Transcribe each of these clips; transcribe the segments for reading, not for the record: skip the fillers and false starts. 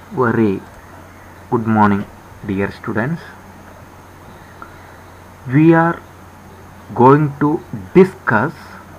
Very good morning, dear students. We are going to discuss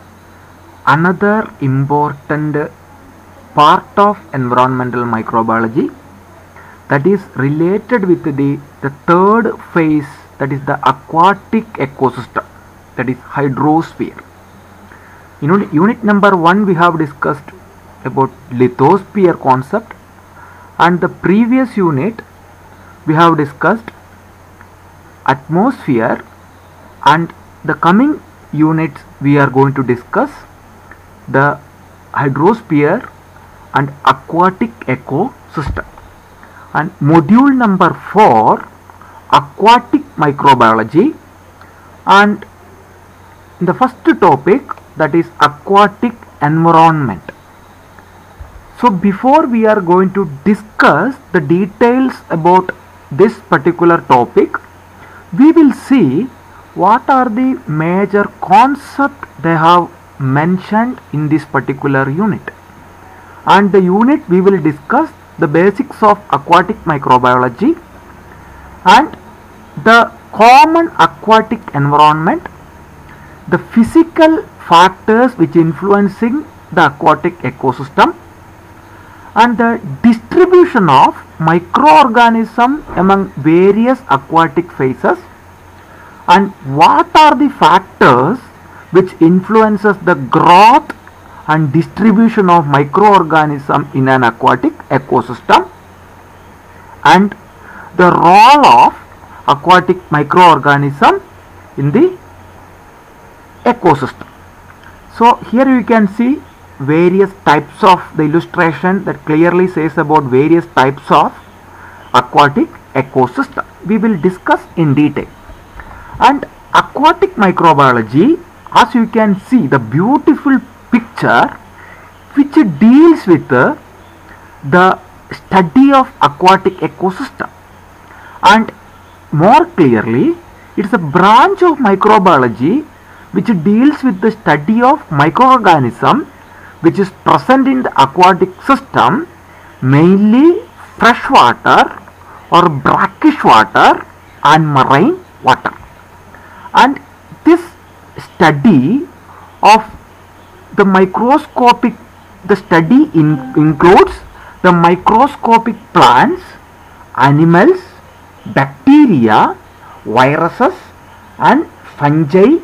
another important part of environmental microbiology that is related with the third phase, that is the aquatic ecosystem, that is hydrosphere. In unit number 1 we have discussed about lithosphere concept, and the previous unit we have discussed atmosphere, and the coming units we are going to discuss the hydrosphere and aquatic ecosystem. And module number 4, aquatic microbiology, and the first topic, that is aquatic environment. So before we are going to discuss the details about this particular topic, we will see what are the major concepts they have mentioned in this particular unit. And the unit we will discuss the basics of aquatic microbiology and the common aquatic environment, the physical factors which influencing the aquatic ecosystem, and the distribution of microorganisms among various aquatic phases, and what are the factors which influences the growth and distribution of microorganisms in an aquatic ecosystem, and the role of aquatic microorganism in the ecosystem. So here you can see various types of the illustration that clearly says about various types of aquatic ecosystem. We will discuss in detail. And aquatic microbiology, as you can see the beautiful picture which deals with the study of aquatic ecosystem, and more clearly it is a branch of microbiology which deals with the study of microorganism which is present in the aquatic system, mainly freshwater or brackish water and marine water. And this study of the microscopic, the study includes the microscopic plants, animals, bacteria, viruses and fungi,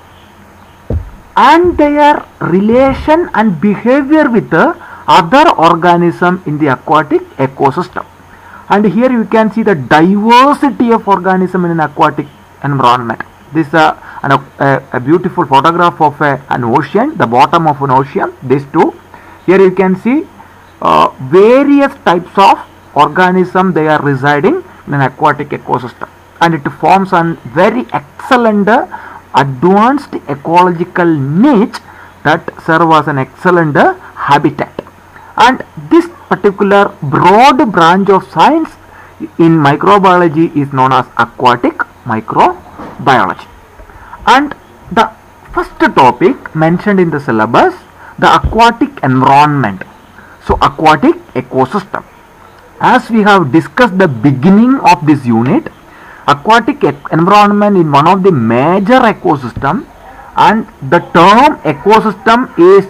and their relation and behavior with the other organisms in the aquatic ecosystem. And here you can see the diversity of organisms in an aquatic environment. This is a beautiful photograph of an ocean, the bottom of an ocean, these two. Here you can see various types of organisms they are residing in an aquatic ecosystem, and it forms a very excellent advanced ecological niche that serve as an excellent habitat. And this particular broad branch of science in microbiology is known as aquatic microbiology. And the first topic mentioned in the syllabus, the aquatic environment. So aquatic ecosystem, as we have discussed the beginning of this unit, aquatic environment is one of the major ecosystem, and the term ecosystem is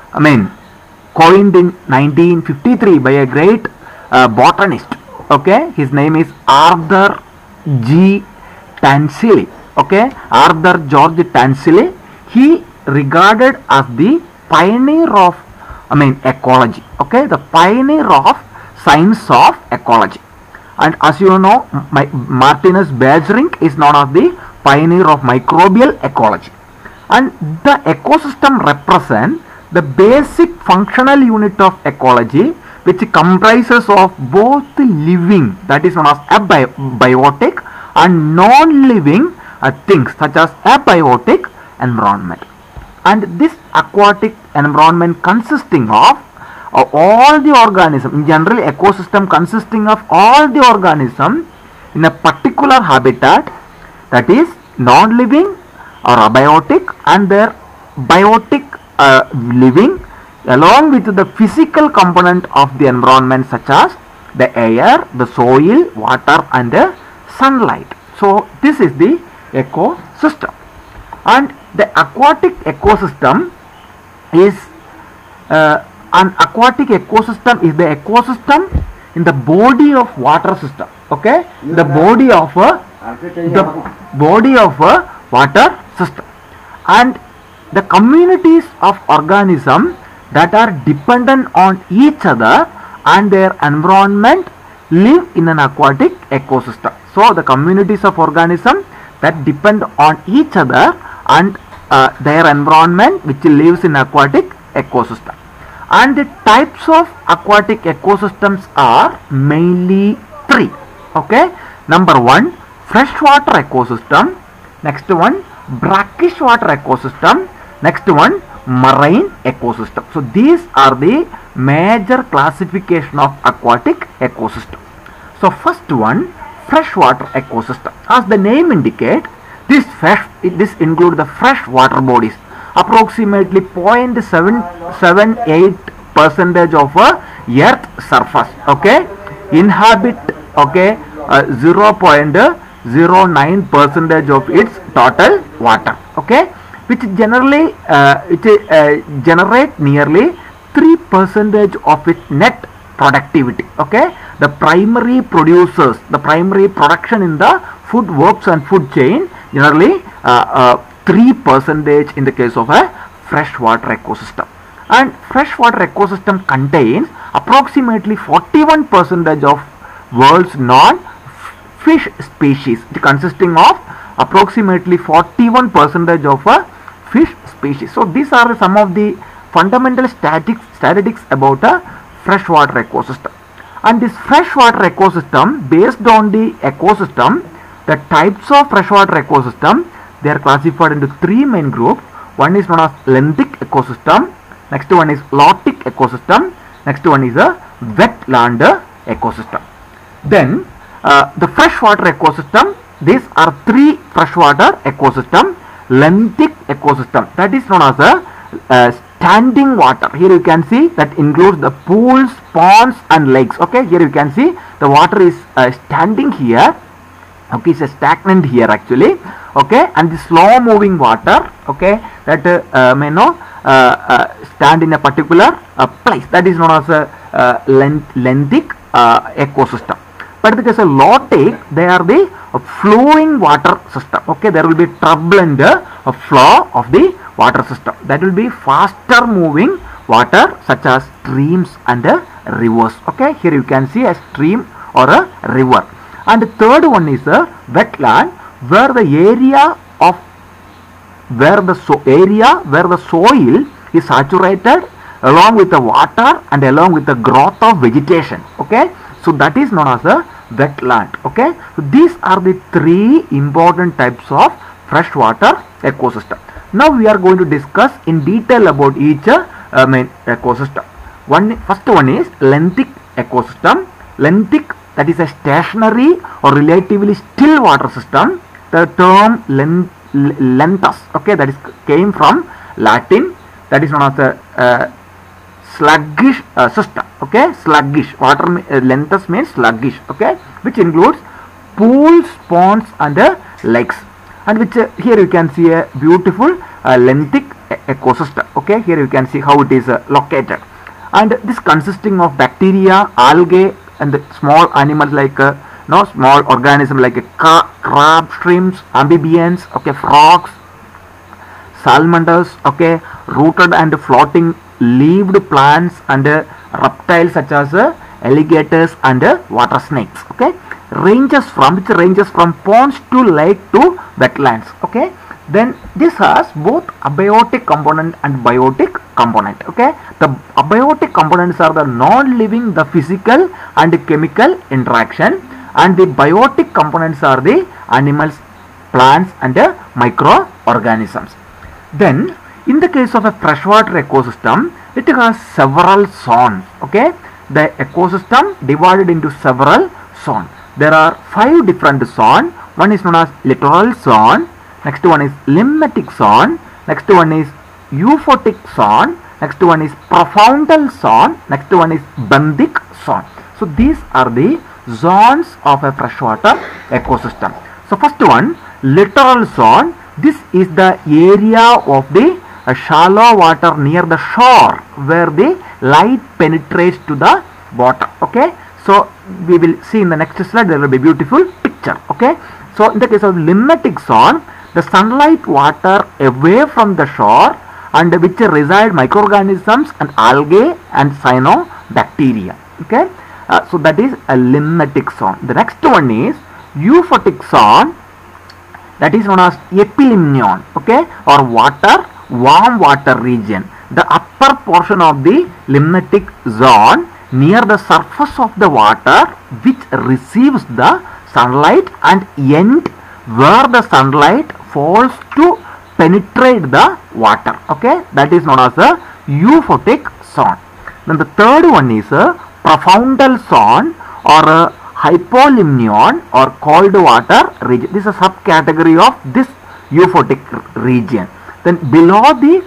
coined in 1953 by a great botanist. Okay, his name is Arthur G. Tansley. Okay, Arthur George Tansley. He regarded as the pioneer of ecology. Okay, the pioneer of science of ecology. And as you know, Martinus Beijerinck is known as the pioneer of microbial ecology. And the ecosystem represents the basic functional unit of ecology, which comprises of both living, that is known as abiotic, and non-living things such as abiotic environment. And this aquatic environment consisting of all the organisms, in general ecosystem consisting of all the organisms in a particular habitat, that is non-living or abiotic, and their biotic living, along with the physical component of the environment such as the air, the soil, water and sunlight. So this is the ecosystem. And the aquatic ecosystem is an aquatic ecosystem is the ecosystem in the body of water system. Okay, the body of a water system, and the communities of organisms that are dependent on each other and their environment live in an aquatic ecosystem. So the communities of organisms that depend on each other and their environment which lives in aquatic ecosystem. And the types of aquatic ecosystems are mainly three. Okay, number one, freshwater ecosystem. Next one, brackish water ecosystem. Next one, marine ecosystem. So these are the major classification of aquatic ecosystem. So first one, freshwater ecosystem. As the name indicates, this includes the freshwater bodies. Approximately 0.78% of earth surface. Okay, inhabit. Okay, 0.09% of its total water. Okay, which generally generate nearly 3% of its net productivity. Okay, the primary producers, the primary production in the food webs and food chain generally 3% in the case of a freshwater ecosystem. And freshwater ecosystem contains approximately 41% of world's non-fish species, consisting of approximately 41% of fish species. So these are some of the fundamental statistics about a freshwater ecosystem. And this freshwater ecosystem, based on the ecosystem, the types of freshwater ecosystem, they are classified into three main groups. One is known as lenthic ecosystem, next one is lotic ecosystem, next one is a wetland ecosystem. Then the freshwater ecosystem, these are three freshwater ecosystem. Lenthic ecosystem, that is known as a standing water. Here you can see that includes the pools, ponds and lakes. Okay, here you can see the water is standing here. Okay, it's a stagnant here actually. Okay, and the slow moving water, okay, that may not stand in a particular place, that is known as a lenthic ecosystem. But in the case of lotic, they are the flowing water system. Okay, there will be turbulent flow of the water system. That will be faster moving water such as streams and rivers. Okay, here you can see a stream or a river. And the third one is a wetland, where the area where the soil is saturated along with the water and along with the growth of vegetation. Okay, so that is known as a wetland. Okay, so these are the three important types of freshwater ecosystem. Now we are going to discuss in detail about each main ecosystem. First one is lenthic ecosystem. Lenthic, that is a stationary or relatively still water system. The term lentus, okay, that is came from Latin, that is known as a sluggish system. Okay, sluggish water, lentus means sluggish. Okay, which includes pools, ponds and lakes, and which here you can see a beautiful lenthic ecosystem. Okay, here you can see how it is located, and this consisting of bacteria, algae and the small animals like small organisms like crab, shrimps, amphibians, okay, frogs, salamanders, okay, rooted and floating leaved plants and reptiles such as alligators and water snakes. Okay, ranges from ponds to lake to wetlands. Okay, then this has both abiotic component and biotic component. Okay, the abiotic components are the non-living, the physical and chemical interaction, and the biotic components are the animals, plants and microorganisms. Then in the case of a freshwater ecosystem, it has several zones. Okay, the ecosystem divided into several zones. There are 5 different zones. One is known as littoral zone, next one is limnatic zone, next one is euphotic zone, next one is profoundal zone, next one is benthic zone. So these are the zones of a freshwater ecosystem. So first one, littoral zone. This is the area of the shallow water near the shore where the light penetrates to the water. Okay, so we will see in the next slide, there will be a beautiful picture. Okay, so in the case of limnatic zone, the sunlight water away from the shore and which reside microorganisms and algae and cyanobacteria. Okay, so that is a limnatic zone. The next one is euphotic zone, that is known as epilimnion. Okay, or warm water region. The upper portion of the limnatic zone near the surface of the water which receives the sunlight and end where the sunlight falls to penetrate the water. Okay, that is known as a euphotic zone. Then the third one is a profoundal zone or a hypolimnion or cold water region. This is a subcategory of this euphotic region. Then below the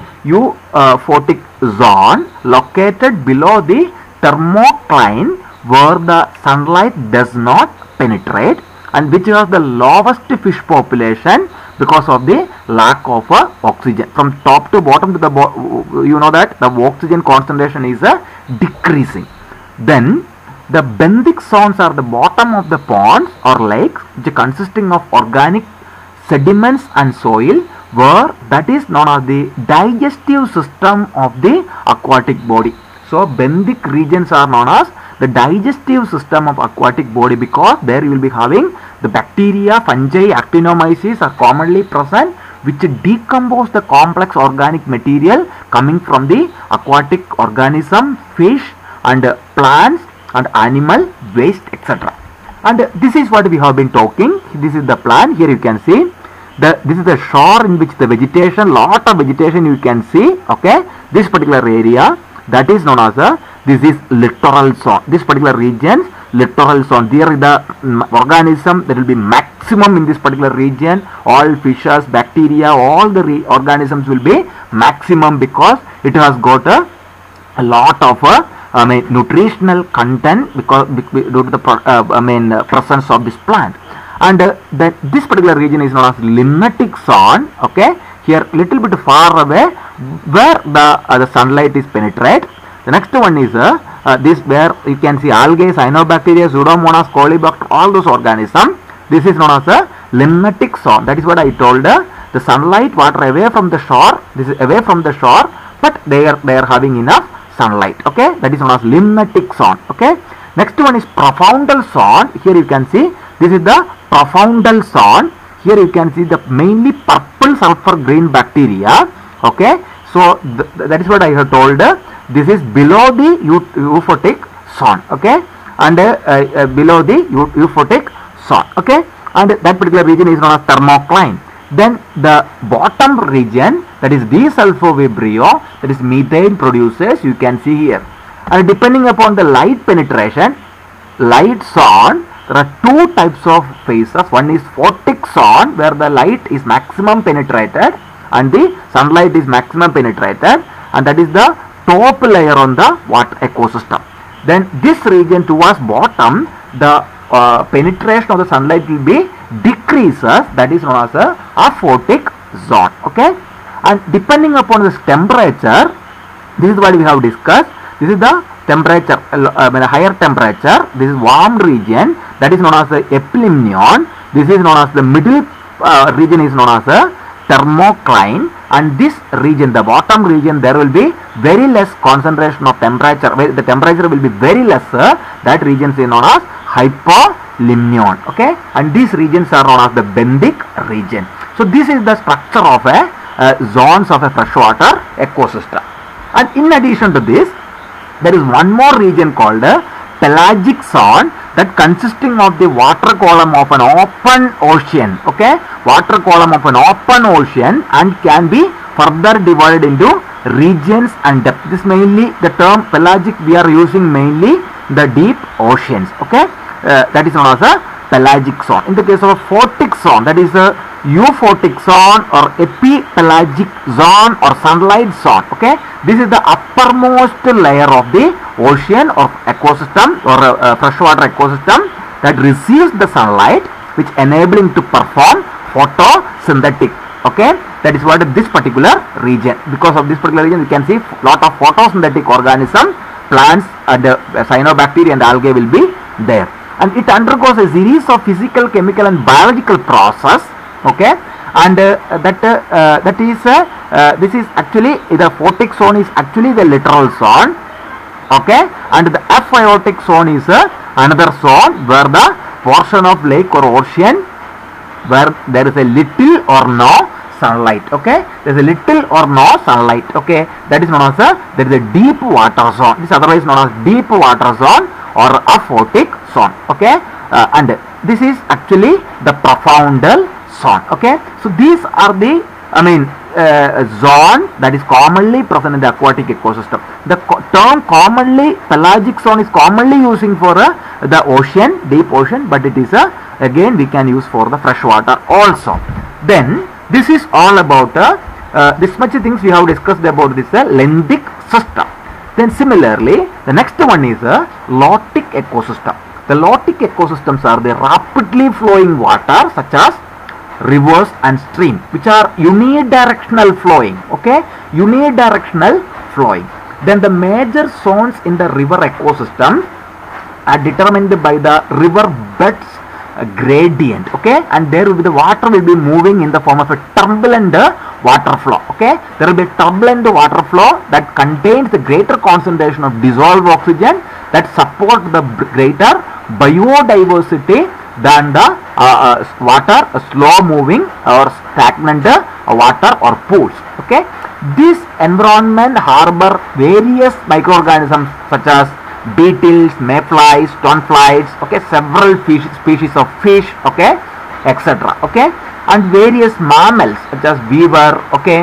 euphotic zone, located below the thermocline where the sunlight does not penetrate and which has the lowest fish population because of the lack of oxygen. From top to bottom to the you know that the oxygen concentration is decreasing. Then the benthic zones are the bottom of the ponds or lakes which are consisting of organic sediments and soil, where that is known as the digestive system of the aquatic body. So benthic regions are known as the digestive system of aquatic body because there you will be having the bacteria, fungi, actinomyces are commonly present which decompose the complex organic material coming from the aquatic organism, fish and plants and animal waste, etc. And this is what we have been talking. This is the plan. Here you can see this is the shore in which the vegetation, lot of vegetation you can see. Okay, this particular area, that is known as this is littoral zone. This particular region, littoral zone. There is the organism that will be maximum in this particular region. All fishes, bacteria, all the organisms will be maximum because it has got a lot of nutritional content because due to the presence of this plant. And this particular region is known as limnatic zone. Okay, here little bit far away where the sunlight is penetrate. The next one is this where you can see algae, cyanobacteria, pseudomonas, colibacter, all those organisms. This is known as a limnatic zone. That is what I told. The sunlight water away from the shore. This is away from the shore, but they are having enough sunlight. Okay, that is known as limnatic zone. Okay, next one is profoundal zone. Here you can see this is the profoundal zone. Here you can see the mainly purple sulfur green bacteria. Okay, so that is what I have told. This is below the euphotic zone. Okay, and below the euphotic zone. Okay, and that particular region is known as thermocline. Then the bottom region, that is desulfovibrio, that is methane produces, you can see here. And depending upon the light penetration, light zone, there are two types of phases. One is photic zone where the light is maximum penetrated and the sunlight is maximum penetrated, and that is the top layer on the water ecosystem. Then this region towards bottom, the penetration of the sunlight will be decreases, that is known as a aphotic zone. Okay, and depending upon this temperature, this is what we have discussed. This is the temperature, higher temperature. This is warm region, that is known as the epilimnion. This is known as the middle region is known as a thermocline, and this region, the bottom region, there will be very less concentration of temperature. The temperature will be very lesser. That region is known as hypolimnion. Okay, and these regions are known as the benthic region. So this is the structure of a zones of a freshwater ecosystem. And in addition to this, there is one more region called pelagic zone, that consisting of the water column of an open ocean. Okay, water column of an open ocean, and can be further divided into regions and depth. This mainly the term pelagic we are using mainly the deep oceans. Okay, that is known as a pelagic zone. In the case of a photic zone, that is a euphotic zone or epipelagic zone or sunlight zone. Okay, this is the uppermost layer of the ocean or ecosystem or freshwater ecosystem that receives the sunlight, which enabling to perform photosynthetic. Okay, that is what this particular region. Because of this particular region, we can see lot of photosynthetic organisms, plants, and cyanobacteria and algae will be there, and it undergoes a series of physical, chemical, and biological process. Okay, and this is actually the photic zone is actually the littoral zone. Okay, and the aphyiotic zone is another zone where the portion of lake or ocean where there is a little or no sunlight. Okay, there is a little or no sunlight. Okay, that is known as there is a deep water zone. This is otherwise known as deep water zone or aphotic zone. Okay, and this is actually the profoundal zone. Okay, so these are the zone that is commonly present in the aquatic ecosystem. The term commonly pelagic zone is commonly using for the ocean, deep ocean, but it is again we can use for the freshwater also. Then this is all about this much things we have discussed about this lenthic system. Then similarly, the next one is a lotic ecosystem. The lotic ecosystems are the rapidly flowing water such as rivers and streams, which are unidirectional flowing. Okay, unidirectional flowing. Then the major zones in the river ecosystem are determined by the river bed's gradient. Okay, and there will be the water will be moving in the form of a turbulent water flow. Okay, there will be a turbulent water flow that contains the greater concentration of dissolved oxygen that support the greater biodiversity than the water slow moving or stagnant water or pools. Okay, this environment harbor various microorganisms such as beetles, mayflies, stoneflies, okay, several species of fish, okay, etc. Okay, and various mammals such as beaver, okay,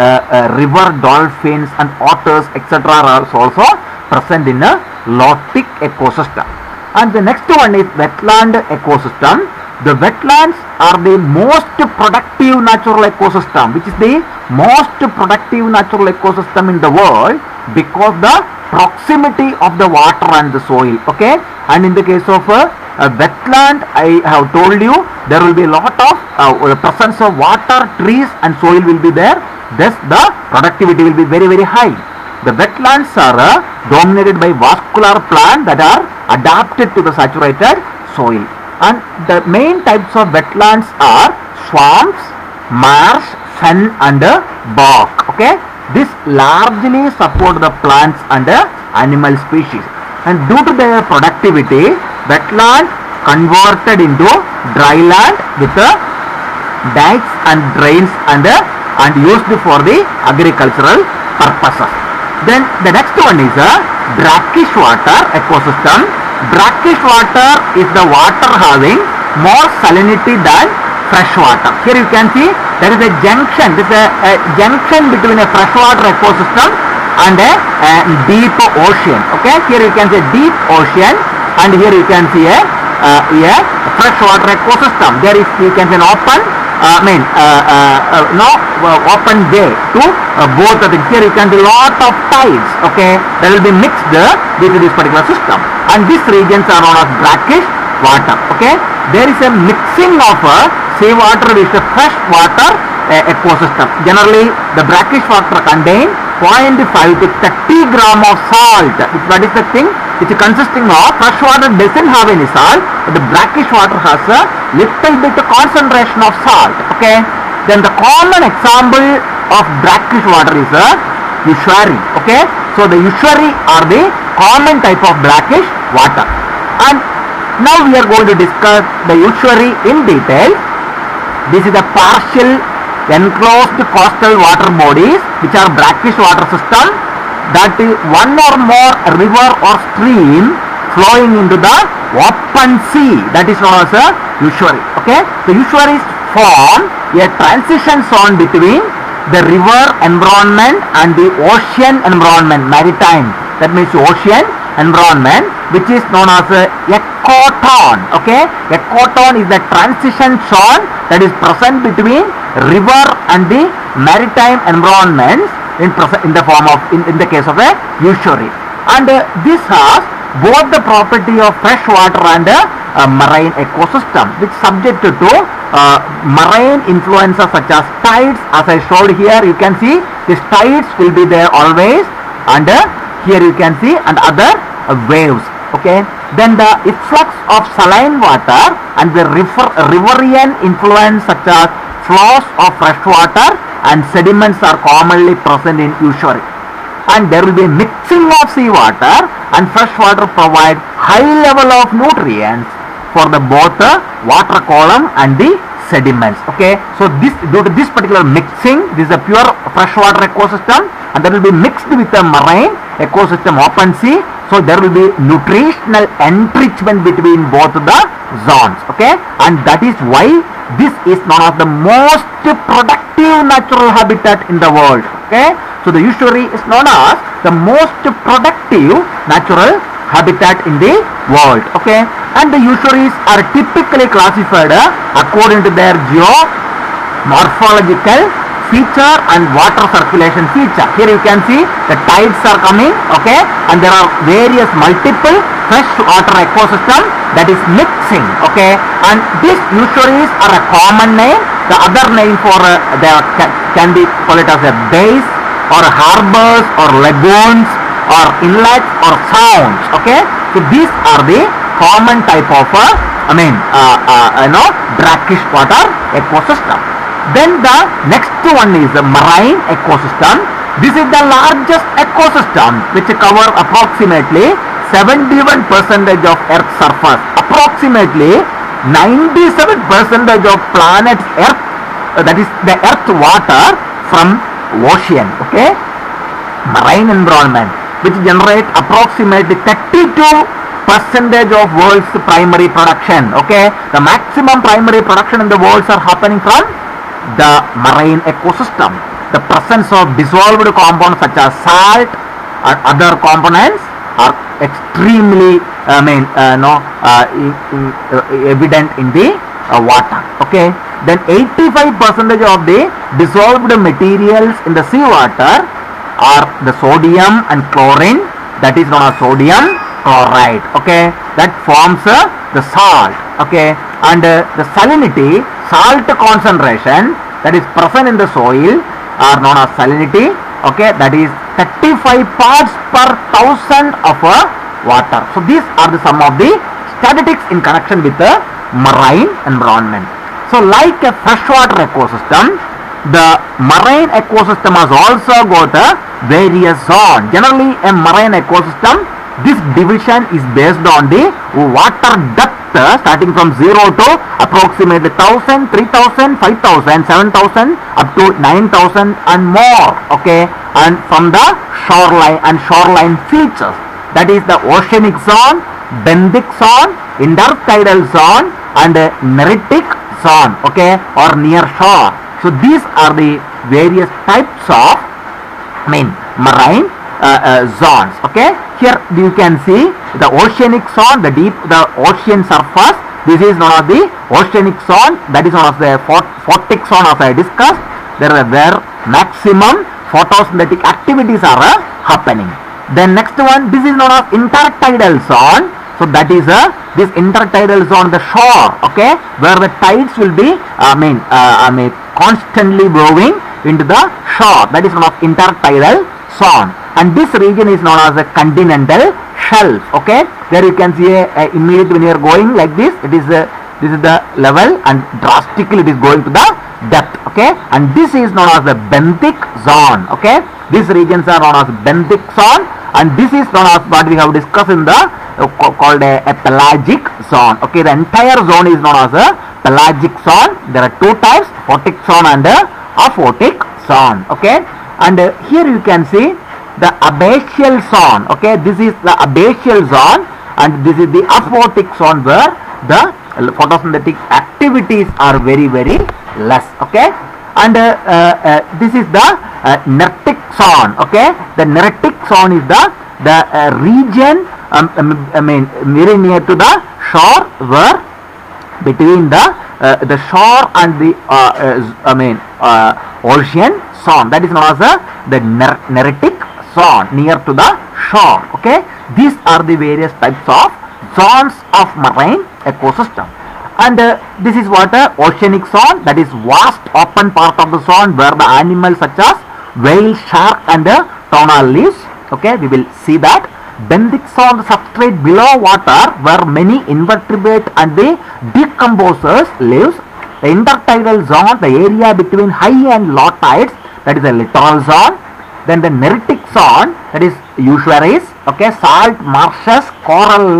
river dolphins and otters, etc. are also present in a lotic ecosystem. And the next one is wetland ecosystem. The wetlands are the most productive natural ecosystem, which is the most productive natural ecosystem in the world because the proximity of the water and the soil. Okay, and in the case of a wetland, I have told you there will be a lot of presence of water, trees, and soil will be there. Thus, the productivity will be very, very high. The wetlands are dominated by vascular plants that are adapted to the saturated soil, and the main types of wetlands are swamps, marsh, fen, and bog. Okay, this largely support the plants and animal species, and due to their productivity, wetland converted into dry land with dikes and drains and used for the agricultural purposes. Then the next one is a brackish water ecosystem. Brackish water is the water having more salinity than fresh water. Here you can see there is a junction. This is a junction between a freshwater ecosystem and a deep ocean. Okay, here you can see deep ocean, and here you can see a freshwater ecosystem. There is, you can see an open open way to both of them. Here you can see lot of tides. Okay, that will be mixed with this particular system, and these regions are known as brackish water. Okay, there is a mixing of seawater with the fresh water ecosystem. Generally, the brackish water contain 0.5 to 30 gram of salt. That is the thing. It's consisting of fresh water doesn't have any salt, but the brackish water has a little bit concentration of salt. Okay. Then the common example of brackish water is estuary. Okay. So the estuary are the common type of brackish water. And now we are going to discuss the estuary in detail. This is a partial enclosed coastal water bodies which are brackish water system, that is one or more river or stream flowing into the open sea, that is known as a estuary. Okay, the estuaries form a transition zone between the river environment and the ocean environment, maritime. That means ocean environment, which is known as a ecoton. Okay, ecoton is the transition zone that is present between river and the maritime environments in the form of in the case of a estuary, and this has both the property of fresh water and marine ecosystem, which subject to marine influences such as tides. As I showed here, you can see these tides will be there always, and here you can see and other waves. Okay, then the efflux of saline water and the riverian influence such as flows of fresh water and sediments are commonly present in estuary, and there will be mixing of seawater and fresh water provide high level of nutrients for the both the water column and the sediments. Okay, so due to this particular mixing, this is a pure freshwater ecosystem, and that will be mixed with the marine ecosystem, open sea. So there will be nutritional enrichment between both the zones. Okay, and that is why this is one of the most productive natural habitat in the world. Okay, so the estuary is known as the most productive natural habitat in the world. Okay, and the estuaries are typically classified according to their geomorphological feature and water circulation feature. Here you can see the tides are coming. Okay, and there are various multiple fresh water ecosystem that is mixing. Okay, and these estuaries are a common name. The other name for can be called it as a bays or harbors or lagoons or inlets or sounds. Okay, so these are the common type of brackish water ecosystem. Then the next one is the marine ecosystem. This is the largest ecosystem which cover approximately 71% of Earth's surface. Approximately 97% of planet's Earth, that is the Earth water from ocean. Okay, marine environment which generate approximately 32% of world's primary production. Okay, the maximum primary production in the world are happening from the marine ecosystem. The presence of dissolved compounds such as salt and other components are extremely evident in the water. Okay, then 85% of the dissolved materials in the seawater are the sodium and chlorine, that is known as sodium chloride. Okay, that forms the salt. Okay, and the salinity, salt concentration that is present in the soil are known as salinity. Okay, that is 35 parts per thousand of water. So these are the some of the statistics in connection with the marine environment. So like a freshwater ecosystem, the marine ecosystem has also got various zones. Generally a marine ecosystem, this division is based on the water depth starting from 0 to approximately 1000, 3000, 5000, 7000 up to 9000 and more. Okay, and from the shoreline and shoreline features, that is the oceanic zone, benthic zone, intertidal zone and neritic zone. Okay, or near shore. So these are the various types of marine zones. Okay, here you can see the oceanic zone, the ocean surface. This is known as the oceanic zone, that is known as the photic zone as I discussed. There are where maximum photosynthetic activities are happening. Then next one, this is known as intertidal zone. So that is this intertidal zone, the shore. Okay, where the tides will be constantly moving into the shore. That is known as intertidal zone. And this region is known as a continental shelf. Okay, there you can see immediately when you are going like this, it is this is the level and drastically it is going to the depth. Okay, and this is known as the benthic zone. Okay, these regions are known as benthic zone, and this is known as what we have discussed in the called a pelagic zone. Okay, the entire zone is known as a pelagic zone. There are two types, photic zone and aphotic zone. Okay, and here you can see the abacial zone. Okay, this is the abacial zone and this is the aphotic zone where the photosynthetic activities are very less. Okay, and this is the neritic zone. Okay, the neritic zone is the region very near to the shore were between the shore and the ocean zone, that is known as the neritic zone, near to the shore. Okay, these are the various types of zones of marine ecosystem. And this is what oceanic zone, that is vast open part of the zone where the animals such as whale, shark and tuna lives. Okay, we will see that. Benthic zone, the substrate below water where many invertebrate and the decomposers lives. The intertidal zone, the area between high and low tides, that is a littoral zone. Then the neritic zone, that is estuaries, okay, salt marshes, coral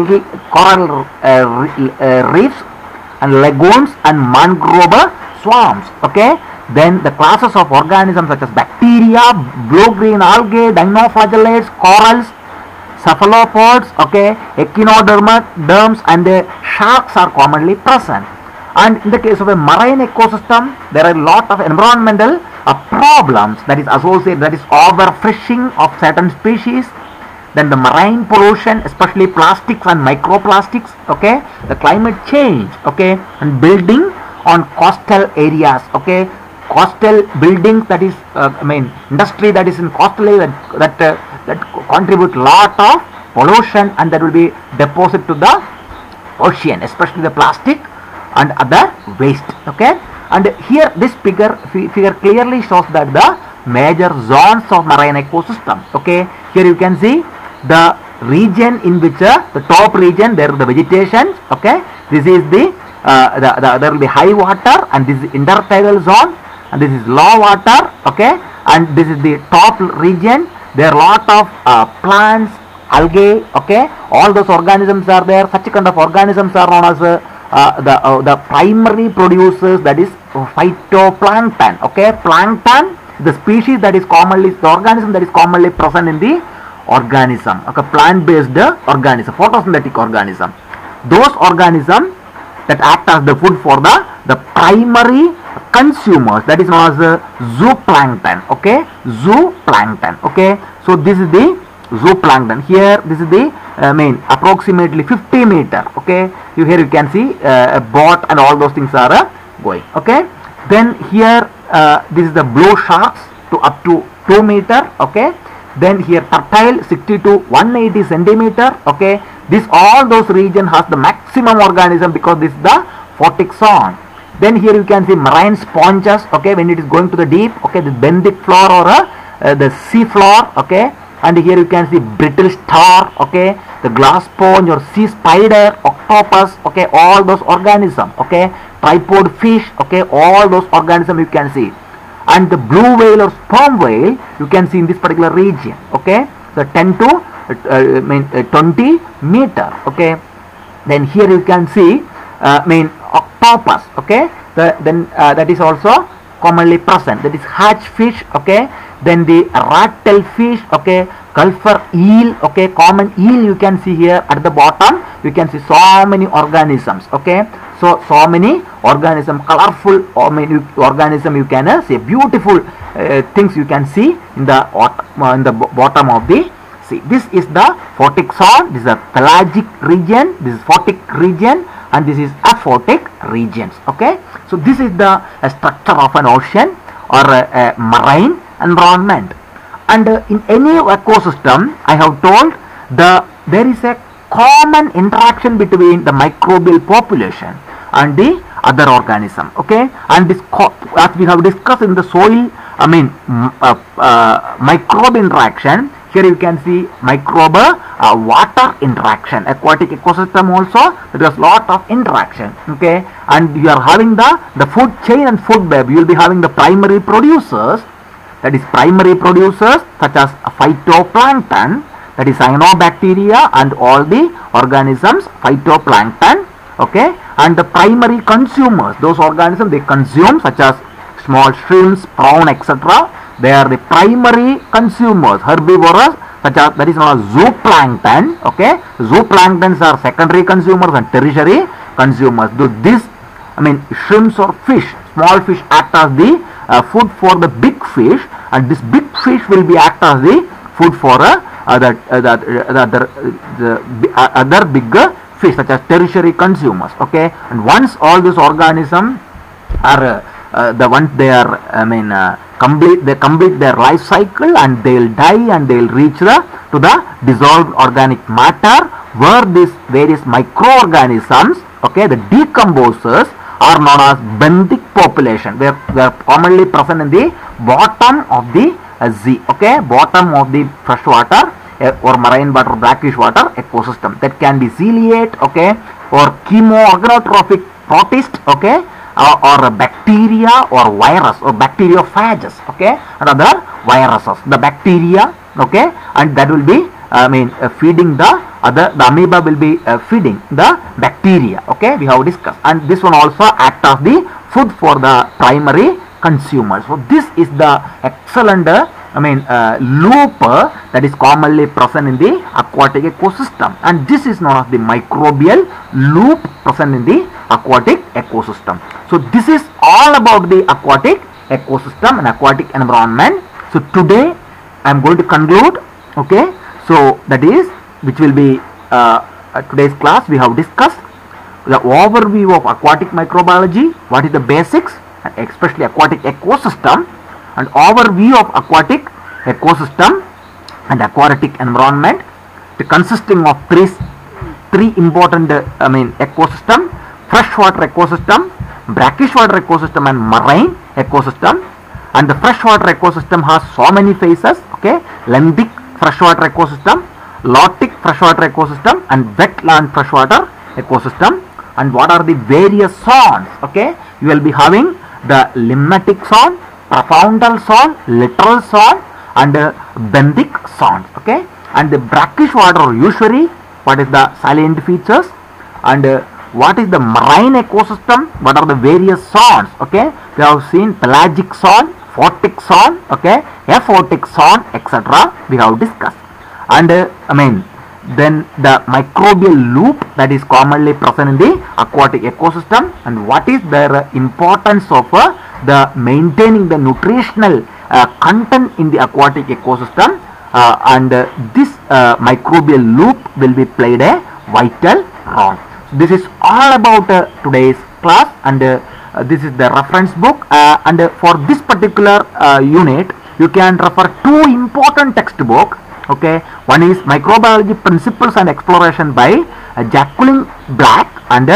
reefs and lagoons and mangrove swamps. Okay, then the classes of organisms such as bacteria, blue-green algae, dinoflagellates, corals, cephalopods, okay, echinoderms and the sharks are commonly present. And in the case of a marine ecosystem, there are a lot of environmental problems that is associated, that is overfishing of certain species, then the marine pollution, especially plastics and microplastics, okay, the climate change, okay, and building on coastal areas, okay, coastal buildings, that is industry that is in coastal area that contribute lot of pollution and that will be deposited to the ocean, especially the plastic and other waste. Okay, and here this figure clearly shows that the major zones of marine ecosystem. Okay, here you can see the region in which the top region there is the vegetation. Okay, this is the there will be high water and this is intertidal zone and this is low water. Okay, and this is the top region. There are lot of plants, algae, okay, all those organisms are there. Such kind of organisms are known as the primary producers, that is phytoplankton. Okay, plankton, the species that is commonly, the organism that is commonly present in the organism. Okay, plant-based organism, photosynthetic organism. Those organisms that act as the food for the primary consumers, that is known as zooplankton. Okay, zooplankton. Okay, so this is the zooplankton. Here this is the approximately 50 meter. Okay, here you can see a boat and all those things are going. Okay, then here this is the blue sharks to up to 2 meter. Okay, then here turtle 60 to 180 centimeter. Okay, this all those region has the maximum organism because this is the photic zone. Then here you can see marine sponges. Okay, when it is going to the deep. Okay, the benthic floor or the sea floor. Okay, and here you can see brittle star. Okay, the glass sponge or sea spider, octopus. Okay, all those organisms. Okay, tripod fish. Okay, all those organisms you can see. And the blue whale or sperm whale you can see in this particular region. Okay, the 10 to 20 meter. Okay, then here you can see octopus. Okay, then that is also commonly present, that is hatch fish. Okay, then the rattlefish. Okay, gulfer eel. Okay, common eel you can see here at the bottom. You can see so many organisms. Okay, so many organism, colorful organism you can see, beautiful things you can see in the bottom of the sea. This is the photic zone, this is a pelagic region, this is photic region and this is aphotic regions. Okay, so this is the structure of an ocean or a marine environment. And in any ecosystem, I have told there is a common interaction between the microbial population and the other organism. Okay, and this as we have discussed in the soil, microbe interaction. Here you can see microbe water interaction. Aquatic ecosystem also there is lot of interaction. Okay, and you are having the food chain and food web. You will be having the primary producers, that is primary producers such as phytoplankton, that is cyanobacteria and all the organisms phytoplankton. Okay, and the primary consumers, those organisms they consume such as small shrimps, prawn, etc. They are the primary consumers, herbivorous, such as that is known as zooplankton. Okay, zooplanktons are secondary consumers and tertiary consumers. So this, shrimps or fish, small fish act as the food for the big fish, and this big fish will be act as the food for the other bigger fish, such as tertiary consumers. Okay, and once all these organisms are the ones they are, they complete their life cycle, and they'll die, and they'll reach to the dissolved organic matter, where these various microorganisms, okay, the decomposers, are known as benthic population. They are commonly present in the bottom of the sea, okay, bottom of the freshwater or marine water, brackish water ecosystem. That can be ciliate, okay, or chemoorganotrophic protist, okay, or bacteria or virus or bacteriophages, okay, and other viruses. The bacteria, okay, and that will be feeding the amoeba will be feeding the bacteria, okay, we have discussed, and this one also act as the food for the primary consumers. So this is the excellent loop that is commonly present in the aquatic ecosystem, and this is known as the microbial loop present in the aquatic ecosystem. So this is all about the aquatic ecosystem and aquatic environment. So today I am going to conclude, okay. So that is, which will be today's class. We have discussed the overview of aquatic microbiology, what is the basics, and especially aquatic ecosystem, and overview of aquatic ecosystem and aquatic environment, consisting of three important ecosystem: freshwater ecosystem, brackish water ecosystem, and marine ecosystem. And the freshwater ecosystem has so many phases, okay, lenthic freshwater ecosystem, lotic freshwater ecosystem, and wetland freshwater ecosystem. And what are the various zones? Okay, you will be having the limnatic zone, profoundal zone, littoral zone, and benthic zones. Okay, and the brackish water usually, what is the salient features, and what is the marine ecosystem, what are the various zones. Okay, we have seen pelagic zone, photic zone, okay, aphotic zone, etc. we have discussed. And then the microbial loop that is commonly present in the aquatic ecosystem, and what is their importance of the maintaining the nutritional content in the aquatic ecosystem, and this microbial loop will be played a vital role. So this is all about today's class, and this is the reference book, and for this particular unit you can refer two important textbooks. Okay, one is Microbiology Principles and Exploration by Jacqueline Black, and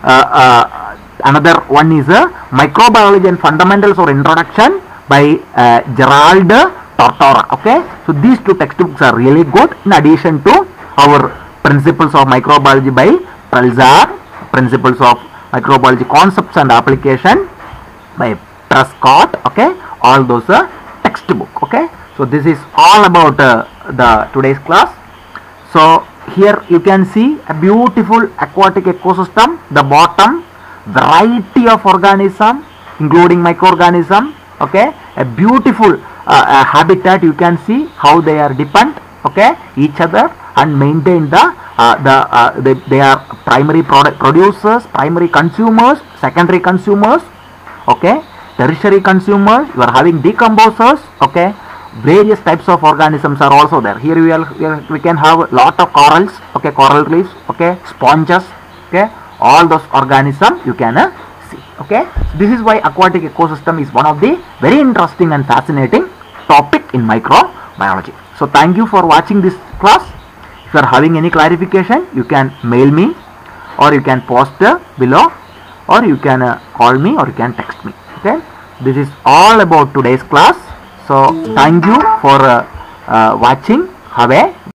another one is Microbiology and Fundamentals or Introduction by Gerald Tortora. Okay, so these two textbooks are really good, in addition to our Principles of Microbiology by Pelzar, Principles of Microbiology Concepts and Application by Prescott. Okay, all those textbook. Okay, so this is all about the today's class. So here you can see a beautiful aquatic ecosystem. The bottom, variety of organism including microorganism. Okay, a beautiful habitat. You can see how they are depend, okay, each other, and maintain they are primary product producers, primary consumers, secondary consumers, okay, tertiary consumers. You are having decomposers, okay. Various types of organisms are also there. Here we can have lot of corals, okay, coral reefs, okay, sponges, okay, all those organisms you can see. Okay, so this is why aquatic ecosystem is one of the very interesting and fascinating topic in microbiology. So thank you for watching this class. If you are having any clarification, you can mail me, or you can post below, or you can call me, or you can text me. Okay, this is all about today's class. So thank you for watching. Have a